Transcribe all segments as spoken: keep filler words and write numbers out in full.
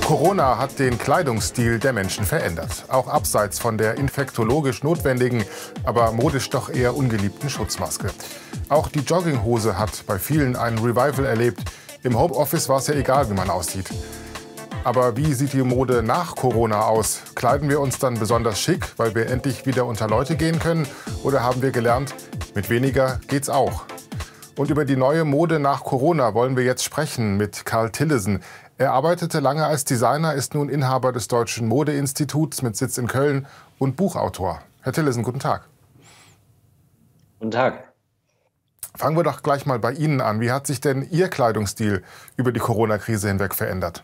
Corona hat den Kleidungsstil der Menschen verändert. Auch abseits von der infektologisch notwendigen, aber modisch doch eher ungeliebten Schutzmaske. Auch die Jogginghose hat bei vielen ein Revival erlebt. Im Homeoffice war es ja egal, wie man aussieht. Aber wie sieht die Mode nach Corona aus? Kleiden wir uns dann besonders schick, weil wir endlich wieder unter Leute gehen können? Oder haben wir gelernt, mit weniger geht's auch? Und über die neue Mode nach Corona wollen wir jetzt sprechen mit Karl Tillesen. Er arbeitete lange als Designer, ist nun Inhaber des Deutschen Modeinstituts mit Sitz in Köln und Buchautor. Herr Tillesen, guten Tag. Guten Tag. Fangen wir doch gleich mal bei Ihnen an. Wie hat sich denn Ihr Kleidungsstil über die Corona-Krise hinweg verändert?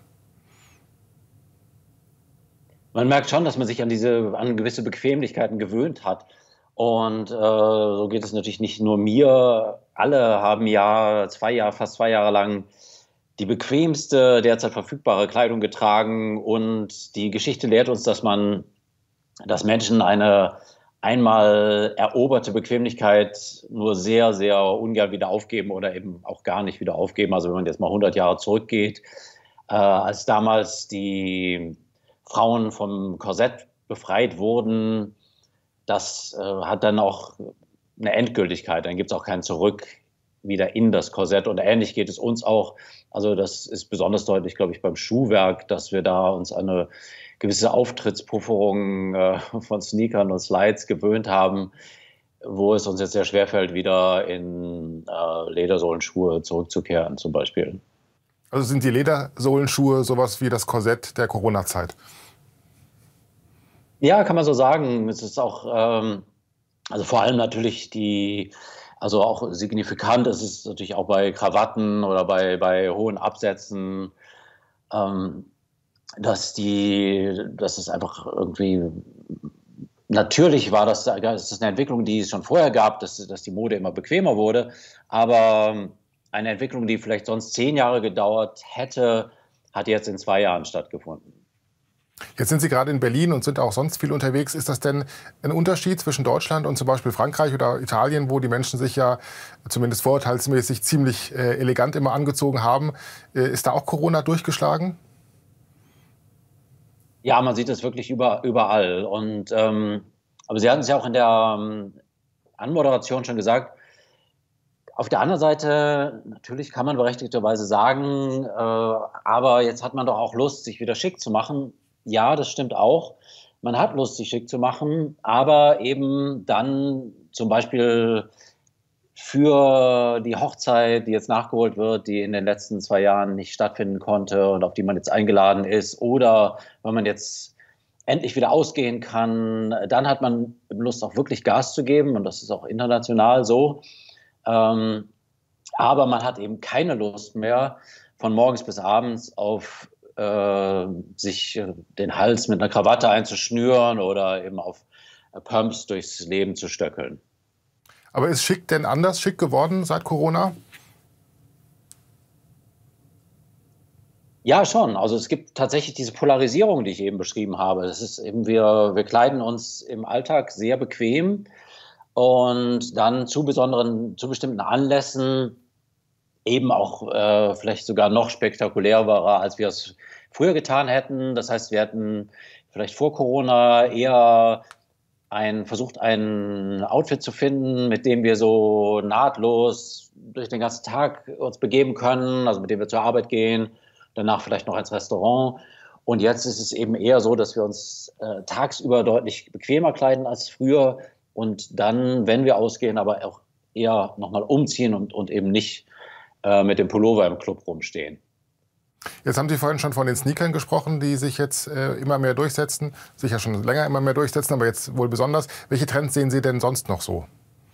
Man merkt schon, dass man sich an diese an gewisse Bequemlichkeiten gewöhnt hat. Und äh, so geht es natürlich nicht nur mir. Alle haben ja zwei Jahre, fast zwei Jahre lang die bequemste derzeit verfügbare Kleidung getragen. Und die Geschichte lehrt uns, dass man, dass Menschen eine einmal eroberte Bequemlichkeit nur sehr, sehr ungern wieder aufgeben oder eben auch gar nicht wieder aufgeben. Also wenn man jetzt mal hundert Jahre zurückgeht, äh, als damals die Frauen vom Korsett befreit wurden, das äh, hat dann auch eine Endgültigkeit. Dann gibt es auch kein Zurück wieder in das Korsett. Und ähnlich geht es uns auch. Also das ist besonders deutlich, glaube ich, beim Schuhwerk, dass wir da uns an eine gewisse Auftrittspufferung äh, von Sneakern und Slides gewöhnt haben, wo es uns jetzt sehr schwerfällt, wieder in äh, Ledersohlenschuhe zurückzukehren zum Beispiel. Also sind die Ledersohlenschuhe sowas wie das Korsett der Corona-Zeit? Ja, kann man so sagen. Es ist auch, ähm, also vor allem natürlich die, also auch signifikant ist es natürlich auch bei Krawatten oder bei, bei hohen Absätzen, ähm, dass die, dass es einfach irgendwie natürlich war, dass das ist eine Entwicklung, die es schon vorher gab, dass, dass die Mode immer bequemer wurde, aber eine Entwicklung, die vielleicht sonst zehn Jahre gedauert hätte, hat jetzt in zwei Jahren stattgefunden. Jetzt sind Sie gerade in Berlin und sind auch sonst viel unterwegs. Ist das denn ein Unterschied zwischen Deutschland und zum Beispiel Frankreich oder Italien, wo die Menschen sich ja zumindest vorurteilsmäßig ziemlich äh, elegant immer angezogen haben? Äh, ist da auch Corona durchgeschlagen? Ja, man sieht es wirklich über, überall. Und, ähm, aber Sie hatten es ja auch in der ähm, Anmoderation schon gesagt. Auf der anderen Seite, natürlich kann man berechtigterweise sagen, äh, aber jetzt hat man doch auch Lust, sich wieder schick zu machen. Ja, das stimmt auch. Man hat Lust, sich schick zu machen, aber eben dann zum Beispiel für die Hochzeit, die jetzt nachgeholt wird, die in den letzten zwei Jahren nicht stattfinden konnte und auf die man jetzt eingeladen ist, oder wenn man jetzt endlich wieder ausgehen kann, dann hat man Lust, auch wirklich Gas zu geben, und das ist auch international so. Ähm, aber man hat eben keine Lust mehr, von morgens bis abends auf äh, sich äh, den Hals mit einer Krawatte einzuschnüren oder eben auf äh, Pumps durchs Leben zu stöckeln. Aber ist schick denn anders schick geworden seit Corona? Ja, schon. Also es gibt tatsächlich diese Polarisierung, die ich eben beschrieben habe. Das ist eben, wir, wir kleiden uns im Alltag sehr bequem. Und dann zu besonderen, zu bestimmten Anlässen eben auch äh, vielleicht sogar noch spektakulärer, als wir es früher getan hätten. Das heißt, wir hätten vielleicht vor Corona eher ein, versucht, ein Outfit zu finden, mit dem wir so nahtlos durch den ganzen Tag uns begeben können, also mit dem wir zur Arbeit gehen, danach vielleicht noch ins Restaurant. Und jetzt ist es eben eher so, dass wir uns äh, tagsüber deutlich bequemer kleiden als früher. Und dann, wenn wir ausgehen, aber auch eher nochmal umziehen und, und eben nicht äh, mit dem Pullover im Club rumstehen. Jetzt haben Sie vorhin schon von den Sneakern gesprochen, die sich jetzt äh, immer mehr durchsetzen, sich ja schon länger immer mehr durchsetzen, aber jetzt wohl besonders. Welche Trends sehen Sie denn sonst noch so?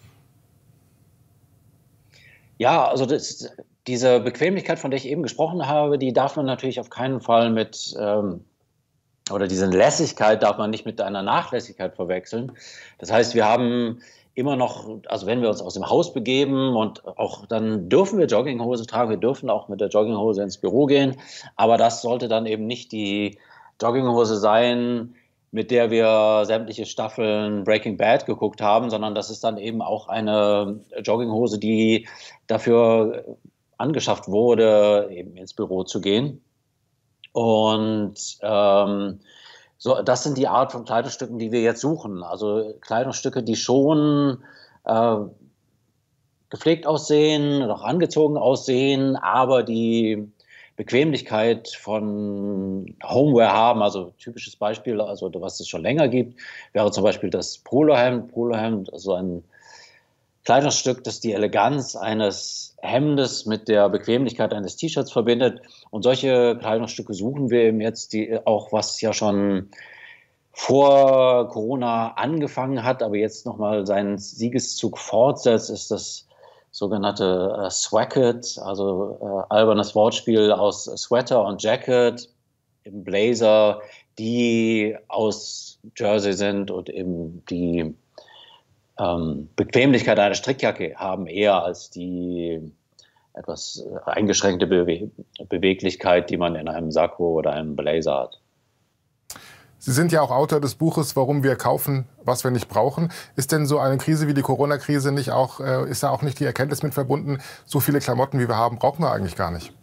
Ja, also das, diese Bequemlichkeit, von der ich eben gesprochen habe, die darf man natürlich auf keinen Fall mit... Ähm, oder diese Lässigkeit darf man nicht mit einer Nachlässigkeit verwechseln. Das heißt, wir haben immer noch, also wenn wir uns aus dem Haus begeben, und auch dann dürfen wir Jogginghose tragen, wir dürfen auch mit der Jogginghose ins Büro gehen, aber das sollte dann eben nicht die Jogginghose sein, mit der wir sämtliche Staffeln Breaking Bad geguckt haben, sondern das ist dann eben auch eine Jogginghose, die dafür angeschafft wurde, eben ins Büro zu gehen. Und ähm, so, das sind die Art von Kleidungsstücken, die wir jetzt suchen. Also Kleidungsstücke, die schon äh, gepflegt aussehen, noch angezogen aussehen, aber die Bequemlichkeit von Homeware haben. Also typisches Beispiel, also was es schon länger gibt, wäre zum Beispiel das Polohemd. Polohemd, also ein Kleidungsstück, das die Eleganz eines Hemdes mit der Bequemlichkeit eines T-Shirts verbindet. Und solche Kleidungsstücke suchen wir eben jetzt, die auch, was ja schon vor Corona angefangen hat, aber jetzt nochmal seinen Siegeszug fortsetzt, ist das sogenannte äh, Swacket, also äh, albernes Wortspiel aus Sweater und Jacket, im Blazer, die aus Jersey sind und eben die ähm, Bequemlichkeit einer Strickjacke haben, eher als die etwas eingeschränkte Bewe Beweglichkeit, die man in einem Sakko oder einem Blazer hat. Sie sind ja auch Autor des Buches Warum wir kaufen, was wir nicht brauchen. Ist denn so eine Krise wie die Corona-Krise nicht auch, äh, ist da auch nicht die Erkenntnis mit verbunden, so viele Klamotten, wie wir haben, brauchen wir eigentlich gar nicht?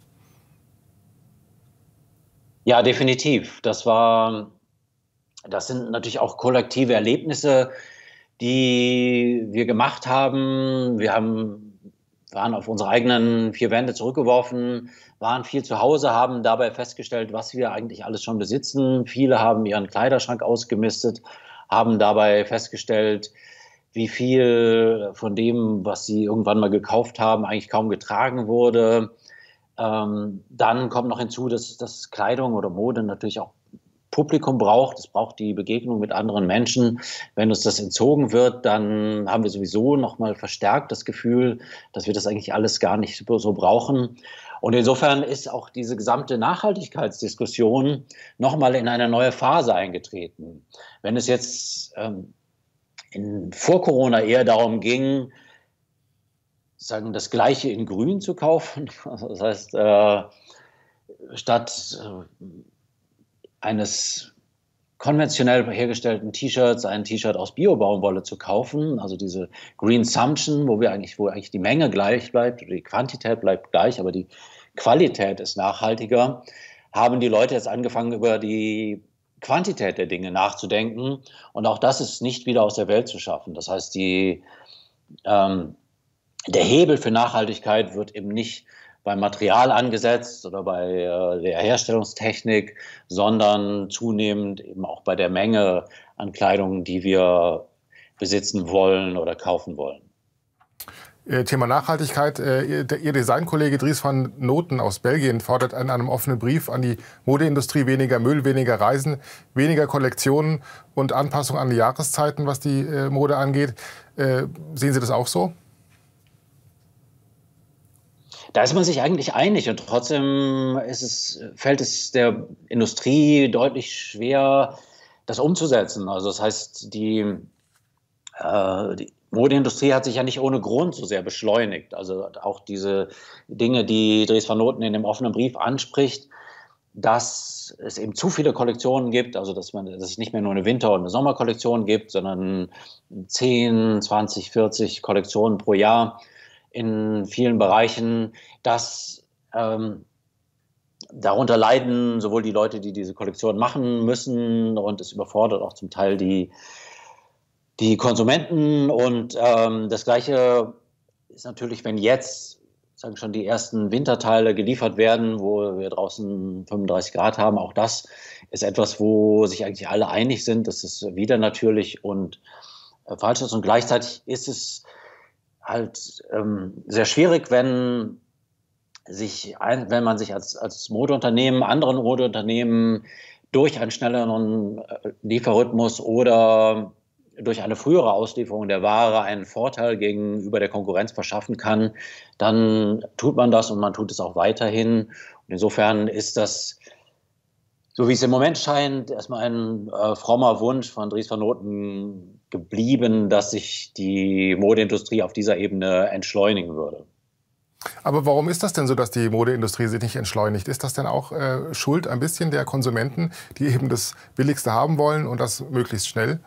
Ja, definitiv. Das war, das sind natürlich auch kollektive Erlebnisse, die wir gemacht haben. Wir haben, waren auf unsere eigenen vier Wände zurückgeworfen, waren viel zu Hause, haben dabei festgestellt, was wir eigentlich alles schon besitzen. Viele haben ihren Kleiderschrank ausgemistet, haben dabei festgestellt, wie viel von dem, was sie irgendwann mal gekauft haben, eigentlich kaum getragen wurde. Ähm, dann kommt noch hinzu, dass, dass Kleidung oder Mode natürlich auch Publikum braucht. Es braucht die Begegnung mit anderen Menschen. Wenn uns das entzogen wird, dann haben wir sowieso noch mal verstärkt das Gefühl, dass wir das eigentlich alles gar nicht so brauchen. Und insofern ist auch diese gesamte Nachhaltigkeitsdiskussion noch mal in eine neue Phase eingetreten. Wenn es jetzt ähm, in, vor Corona eher darum ging, sagen, das Gleiche in Grün zu kaufen, das heißt, äh, statt äh, eines konventionell hergestellten T-Shirts ein T-Shirt aus Bio-Baumwolle zu kaufen, also diese Green Sumption, wo wir eigentlich, wo eigentlich die Menge gleich bleibt, die Quantität bleibt gleich, aber die Qualität ist nachhaltiger, haben die Leute jetzt angefangen, über die Quantität der Dinge nachzudenken. Und auch das ist nicht wieder aus der Welt zu schaffen. Das heißt, die, ähm, der Hebel für Nachhaltigkeit wird eben nicht beim Material angesetzt oder bei äh, der Herstellungstechnik, sondern zunehmend eben auch bei der Menge an Kleidung, die wir besitzen wollen oder kaufen wollen. Thema Nachhaltigkeit. Ihr Designkollege Dries van Noten aus Belgien fordert in einem offenen Brief an die Modeindustrie weniger Müll, weniger Reisen, weniger Kollektionen und Anpassung an die Jahreszeiten, was die Mode angeht. Sehen Sie das auch so? Da ist man sich eigentlich einig und trotzdem ist es, fällt es der Industrie deutlich schwer, das umzusetzen. Also das heißt, die, äh, die Modeindustrie hat sich ja nicht ohne Grund so sehr beschleunigt. Also auch diese Dinge, die Dries van Noten in dem offenen Brief anspricht, dass es eben zu viele Kollektionen gibt, also dass, man, dass es nicht mehr nur eine Winter- und eine Sommerkollektion gibt, sondern zehn, zwanzig, vierzig Kollektionen pro Jahr in vielen Bereichen, dass ähm, darunter leiden sowohl die Leute, die diese Kollektion machen müssen, und es überfordert auch zum Teil die, die Konsumenten. Und ähm, das Gleiche ist natürlich, wenn jetzt sagen schon die ersten Winterteile geliefert werden, wo wir draußen fünfunddreißig Grad haben. Auch das ist etwas, wo sich eigentlich alle einig sind, dass es wieder natürlich und äh, falsch ist. Und gleichzeitig ist es halt ähm, sehr schwierig, wenn sich ein, wenn man sich als, als Modeunternehmen, anderen Modeunternehmen durch einen schnelleren Lieferrhythmus oder durch eine frühere Auslieferung der Ware einen Vorteil gegenüber der Konkurrenz verschaffen kann, dann tut man das und man tut es auch weiterhin. Und insofern ist das, so wie es im Moment scheint, erstmal ein äh, frommer Wunsch von Dries van Noten geblieben, dass sich die Modeindustrie auf dieser Ebene entschleunigen würde. Aber warum ist das denn so, dass die Modeindustrie sich nicht entschleunigt? Ist das denn auch äh, Schuld ein bisschen der Konsumenten, die eben das Billigste haben wollen und das möglichst schnell?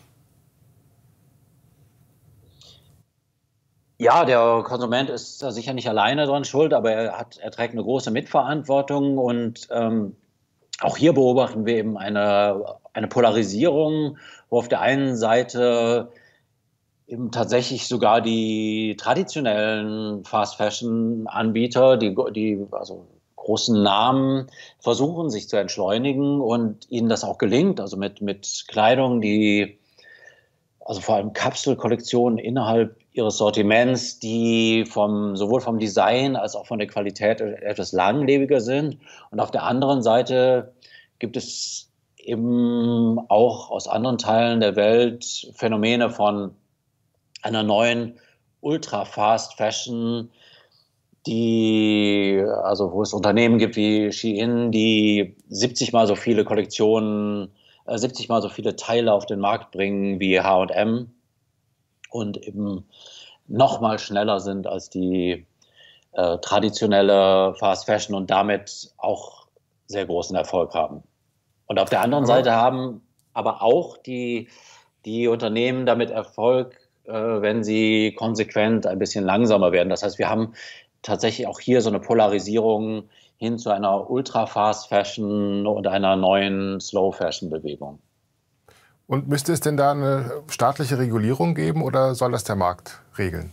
Ja, der Konsument ist sicher nicht alleine dran schuld, aber er, hat, er trägt eine große Mitverantwortung und ähm, auch hier beobachten wir eben eine, eine Polarisierung, wo auf der einen Seite eben tatsächlich sogar die traditionellen Fast-Fashion-Anbieter, die, die also großen Namen, versuchen sich zu entschleunigen und ihnen das auch gelingt, also mit, mit Kleidung, die, also vor allem Kapselkollektionen innerhalb ihres Sortiments, die vom, sowohl vom Design als auch von der Qualität etwas langlebiger sind. Und auf der anderen Seite gibt es eben auch aus anderen Teilen der Welt Phänomene von einer neuen Ultra-Fast-Fashion, die, also wo es Unternehmen gibt wie Shein, die siebzig mal so viele Kollektionen, äh, siebzig mal so viele Teile auf den Markt bringen wie H und M und eben noch mal schneller sind als die äh, traditionelle Fast Fashion und damit auch sehr großen Erfolg haben. Und auf der anderen Aber Seite haben aber auch die, die Unternehmen damit Erfolg, äh, wenn sie konsequent ein bisschen langsamer werden. Das heißt, wir haben tatsächlich auch hier so eine Polarisierung hin zu einer Ultra-Fast-Fashion und einer neuen Slow-Fashion-Bewegung. Und müsste es denn da eine staatliche Regulierung geben oder soll das der Markt regeln?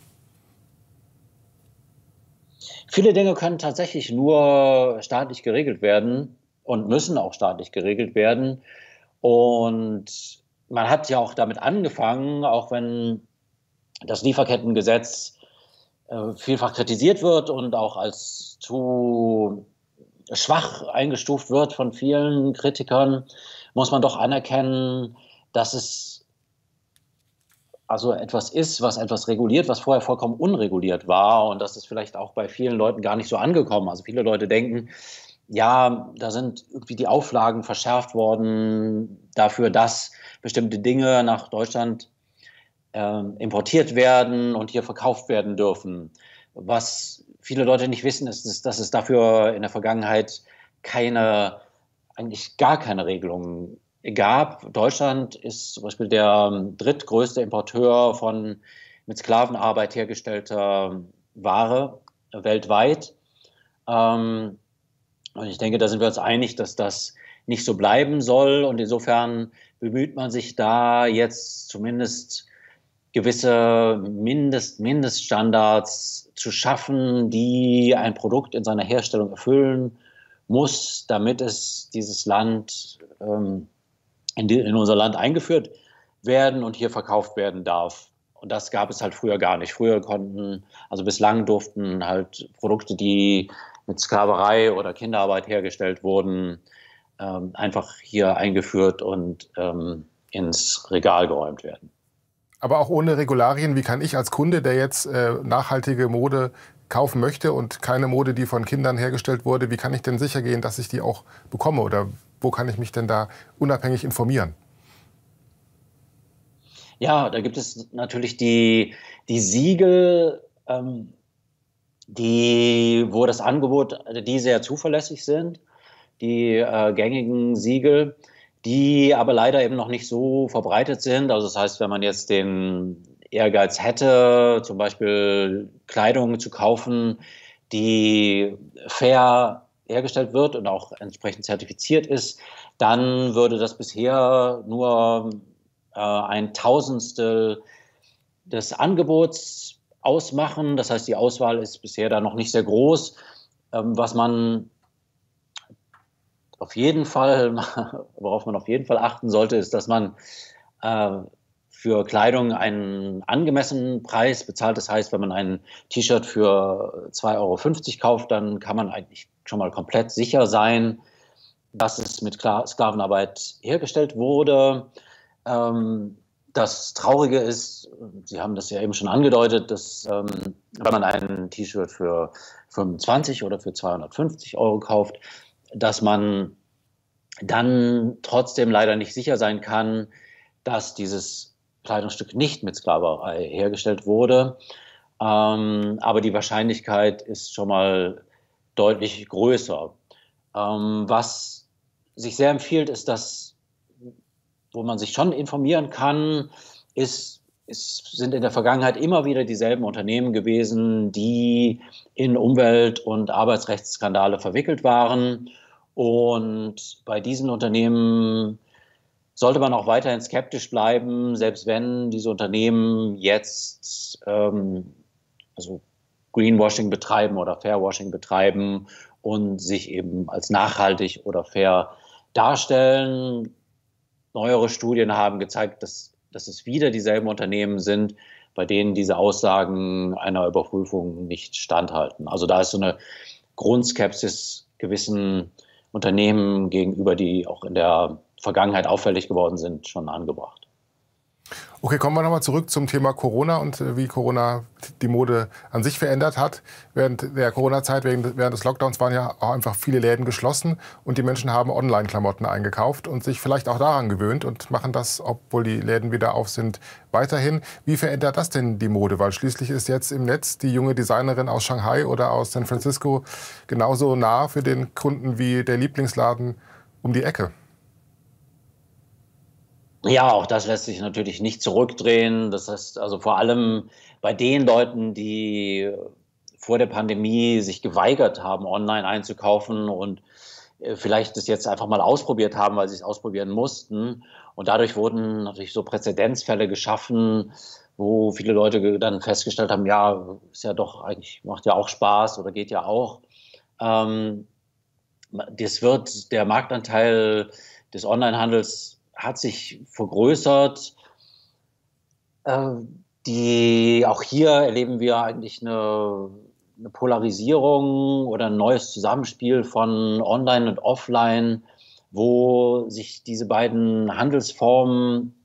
Viele Dinge können tatsächlich nur staatlich geregelt werden und müssen auch staatlich geregelt werden. Und man hat ja auch damit angefangen, auch wenn das Lieferkettengesetz äh, vielfach kritisiert wird und auch als zu schwach eingestuft wird von vielen Kritikern, muss man doch anerkennen, dass es also etwas ist, was etwas reguliert, was vorher vollkommen unreguliert war. Und das ist vielleicht auch bei vielen Leuten gar nicht so angekommen. Also viele Leute denken, ja, da sind irgendwie die Auflagen verschärft worden dafür, dass bestimmte Dinge nach Deutschland äh, importiert werden und hier verkauft werden dürfen. Was viele Leute nicht wissen, ist, ist, dass es dafür in der Vergangenheit keine, eigentlich gar keine Regelungen gab. Deutschland ist zum Beispiel der drittgrößte Importeur von mit Sklavenarbeit hergestellter Ware weltweit. Ähm, und ich denke, da sind wir uns einig, dass das nicht so bleiben soll. Und insofern bemüht man sich da jetzt zumindest gewisse Mindest, Mindeststandards zu schaffen, die ein Produkt in seiner Herstellung erfüllen muss, damit es dieses Land, ähm, in, die, in unser Land eingeführt werden und hier verkauft werden darf. Und das gab es halt früher gar nicht. Früher konnten, also bislang durften halt Produkte, die mit Sklaverei oder Kinderarbeit hergestellt wurden, ähm, einfach hier eingeführt und ähm, ins Regal geräumt werden. Aber auch ohne Regularien, wie kann ich als Kunde, der jetzt äh, nachhaltige Mode kaufen möchte und keine Mode, die von Kindern hergestellt wurde, wie kann ich denn sicher gehen, dass ich die auch bekomme? Oder wo kann ich mich denn da unabhängig informieren? Ja, da gibt es natürlich die, die Siegel, ähm, die, wo das Angebot, die sehr zuverlässig sind, die äh, gängigen Siegel, die aber leider eben noch nicht so verbreitet sind. Also das heißt, wenn man jetzt den Ehrgeiz hätte, zum Beispiel Kleidung zu kaufen, die fair hergestellt wird und auch entsprechend zertifiziert ist, dann würde das bisher nur äh, ein Tausendstel des Angebots ausmachen. Das heißt, die Auswahl ist bisher da noch nicht sehr groß. Ähm, was man auf jeden Fall, worauf man auf jeden Fall achten sollte, ist, dass man äh, für Kleidung einen angemessenen Preis bezahlt. Das heißt, wenn man ein T-Shirt für zwei Euro fünfzig kauft, dann kann man eigentlich schon mal komplett sicher sein, dass es mit Sklavenarbeit hergestellt wurde. Ähm, das Traurige ist, Sie haben das ja eben schon angedeutet, dass ähm, wenn man ein T-Shirt für fünfundzwanzig oder für zweihundertfünfzig Euro kauft, dass man dann trotzdem leider nicht sicher sein kann, dass dieses Kleidungsstück nicht mit Sklaverei hergestellt wurde. Ähm, aber die Wahrscheinlichkeit ist schon mal deutlich größer. Ähm, was sich sehr empfiehlt, ist, dass, wo man sich schon informieren kann, ist, es sind in der Vergangenheit immer wieder dieselben Unternehmen gewesen, die in Umwelt- und Arbeitsrechtsskandale verwickelt waren. Und bei diesen Unternehmen sollte man auch weiterhin skeptisch bleiben, selbst wenn diese Unternehmen jetzt ähm, also Greenwashing betreiben oder Fairwashing betreiben und sich eben als nachhaltig oder fair darstellen. Neuere Studien haben gezeigt, dass, dass es wieder dieselben Unternehmen sind, bei denen diese Aussagen einer Überprüfung nicht standhalten. Also da ist so eine Grundskepsis gewissen Unternehmen gegenüber, die auch in der Vergangenheit auffällig geworden sind, schon angebracht. Okay, kommen wir nochmal zurück zum Thema Corona und äh, wie Corona die Mode an sich verändert hat. Während der Corona-Zeit, während, während des Lockdowns waren ja auch einfach viele Läden geschlossen und die Menschen haben Online-Klamotten eingekauft und sich vielleicht auch daran gewöhnt und machen das, obwohl die Läden wieder auf sind, weiterhin. Wie verändert das denn die Mode? Weil schließlich ist jetzt im Netz die junge Designerin aus Shanghai oder aus San Francisco genauso nah für den Kunden wie der Lieblingsladen um die Ecke. Ja, auch das lässt sich natürlich nicht zurückdrehen. Das heißt, also vor allem bei den Leuten, die vor der Pandemie sich geweigert haben, online einzukaufen und vielleicht das jetzt einfach mal ausprobiert haben, weil sie es ausprobieren mussten. Und dadurch wurden natürlich so Präzedenzfälle geschaffen, wo viele Leute dann festgestellt haben, ja, ist ja doch eigentlich, macht ja auch Spaß oder geht ja auch. Ähm, das wird, der Marktanteil des Onlinehandels hat sich vergrößert. Äh, die, auch hier erleben wir eigentlich eine, eine Polarisierung oder ein neues Zusammenspiel von Online und Offline, wo sich diese beiden Handelsformen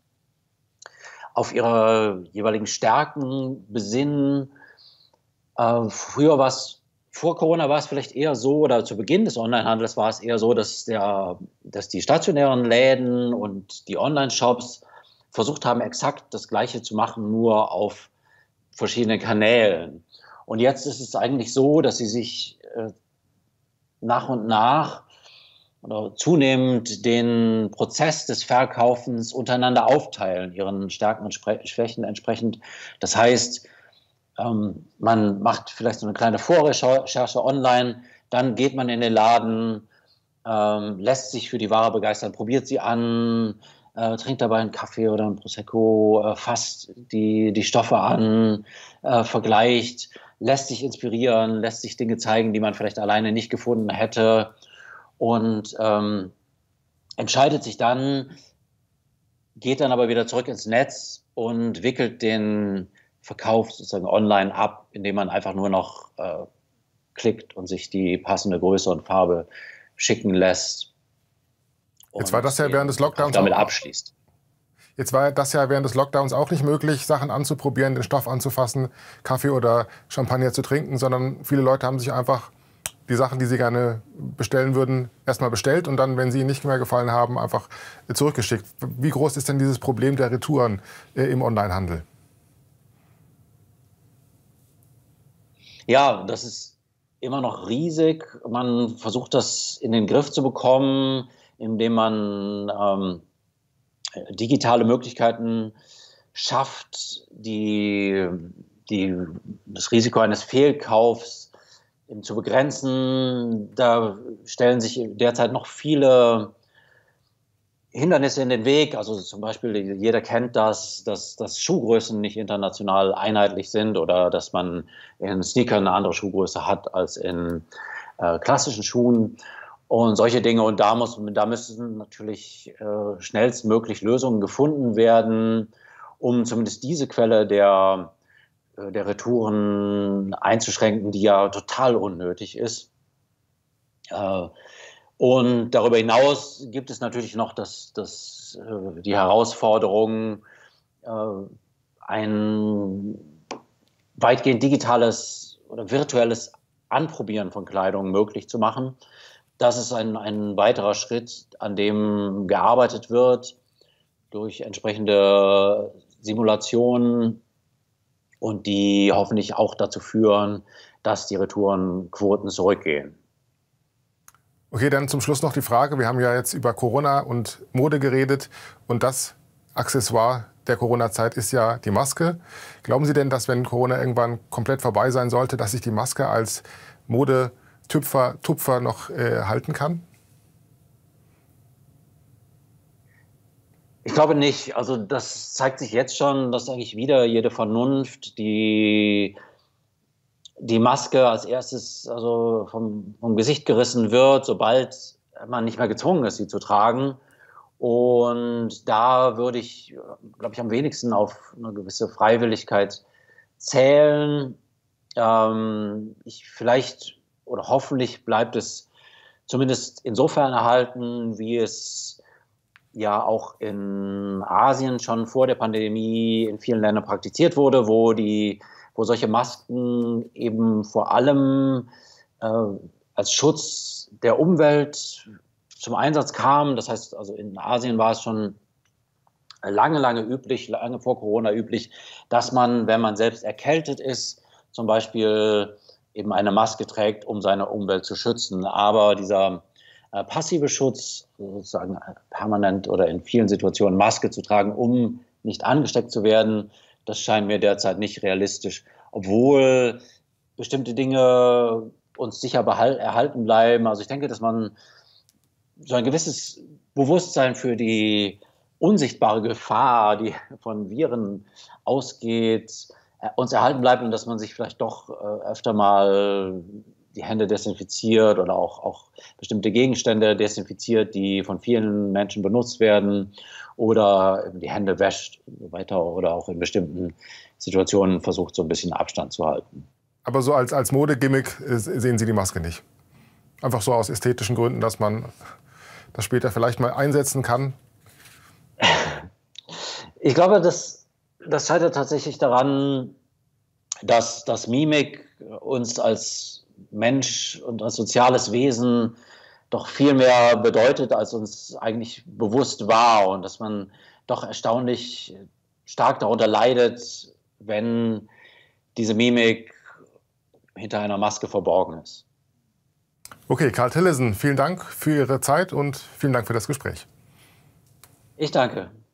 auf ihre jeweiligen Stärken besinnen. Äh, früher war es Vor Corona war es vielleicht eher so, oder zu Beginn des Onlinehandels war es eher so, dass, der, dass die stationären Läden und die Online-Shops versucht haben, exakt das Gleiche zu machen, nur auf verschiedenen Kanälen. Und jetzt ist es eigentlich so, dass sie sich äh, nach und nach oder zunehmend den Prozess des Verkaufens untereinander aufteilen, ihren Stärken und Schwächen entsprechend. Das heißt, Ähm, man macht vielleicht so eine kleine Vorrecherche online, dann geht man in den Laden, ähm, lässt sich für die Ware begeistern, probiert sie an, äh, trinkt dabei einen Kaffee oder einen Prosecco, äh, fasst die, die Stoffe an, äh, vergleicht, lässt sich inspirieren, lässt sich Dinge zeigen, die man vielleicht alleine nicht gefunden hätte und ähm, entscheidet sich dann, geht dann aber wieder zurück ins Netz und wickelt den Verkauf sozusagen online ab, indem man einfach nur noch äh, klickt und sich die passende Größe und Farbe schicken lässt. Jetzt war das ja während des Lockdowns damit auch, abschließt. Jetzt war das ja während des Lockdowns auch nicht möglich, Sachen anzuprobieren, den Stoff anzufassen, Kaffee oder Champagner zu trinken, sondern viele Leute haben sich einfach die Sachen, die sie gerne bestellen würden, erstmal bestellt und dann, wenn sie ihnen nicht mehr gefallen haben, einfach zurückgeschickt. Wie groß ist denn dieses Problem der Retouren äh, im Onlinehandel? Ja, das ist immer noch riesig. Man versucht das in den Griff zu bekommen, indem man ähm, digitale Möglichkeiten schafft, die, die, das Risiko eines Fehlkaufs eben zu begrenzen. Da stellen sich derzeit noch viele Hindernisse in den Weg, also zum Beispiel, jeder kennt das, dass, dass Schuhgrößen nicht international einheitlich sind oder dass man in Sneakern eine andere Schuhgröße hat als in äh, klassischen Schuhen und solche Dinge. Und da, muss, da müssen natürlich äh, schnellstmöglich Lösungen gefunden werden, um zumindest diese Quelle der, äh, der Retouren einzuschränken, die ja total unnötig ist. Äh, Und darüber hinaus gibt es natürlich noch das, das, die Herausforderung, ein weitgehend digitales oder virtuelles Anprobieren von Kleidung möglich zu machen. Das ist ein, ein weiterer Schritt, an dem gearbeitet wird durch entsprechende Simulationen und die hoffentlich auch dazu führen, dass die Retourenquoten zurückgehen. Okay, dann zum Schluss noch die Frage. Wir haben ja jetzt über Corona und Mode geredet und das Accessoire der Corona-Zeit ist ja die Maske. Glauben Sie denn, dass wenn Corona irgendwann komplett vorbei sein sollte, dass sich die Maske als Modetupfer Tupfer noch äh, halten kann? glaube nicht. Also das zeigt sich jetzt schon, dass eigentlich wieder jede Vernunft die, die Maske als erstes also vom, vom Gesicht gerissen wird, sobald man nicht mehr gezwungen ist, sie zu tragen. Und da würde ich, glaube ich, am wenigsten auf eine gewisse Freiwilligkeit zählen. Ähm, ich vielleicht oder hoffentlich bleibt es zumindest insofern erhalten, wie es ja auch in Asien schon vor der Pandemie in vielen Ländern praktiziert wurde, wo die, wo solche Masken eben vor allem äh, als Schutz der Umwelt zum Einsatz kamen. Das heißt, also in Asien war es schon lange, lange üblich, lange vor Corona üblich, dass man, wenn man selbst erkältet ist, zum Beispiel eben eine Maske trägt, um seine Umwelt zu schützen. Aber dieser äh, passive Schutz, sozusagen permanent oder in vielen Situationen Maske zu tragen, um nicht angesteckt zu werden, das scheint mir derzeit nicht realistisch. Obwohl bestimmte Dinge uns sicher behal- erhalten bleiben. Also ich denke, dass man so ein gewisses Bewusstsein für die unsichtbare Gefahr, die von Viren ausgeht, uns erhalten bleibt und dass man sich vielleicht doch äh, öfter mal die Hände desinfiziert oder auch, auch bestimmte Gegenstände desinfiziert, die von vielen Menschen benutzt werden oder die Hände wäscht und so weiter oder auch in bestimmten Situationen versucht, so ein bisschen Abstand zu halten. Aber so als, als Modegimmick sehen Sie die Maske nicht? Einfach so aus ästhetischen Gründen, dass man das später vielleicht mal einsetzen kann? Ich glaube, das, das scheitert tatsächlich daran, dass, dass Mimik uns als Mensch und als soziales Wesen doch viel mehr bedeutet, als uns eigentlich bewusst war. Und dass man doch erstaunlich stark darunter leidet, wenn diese Mimik hinter einer Maske verborgen ist. Okay, Carl Tillison, vielen Dank für Ihre Zeit und vielen Dank für das Gespräch. Ich danke.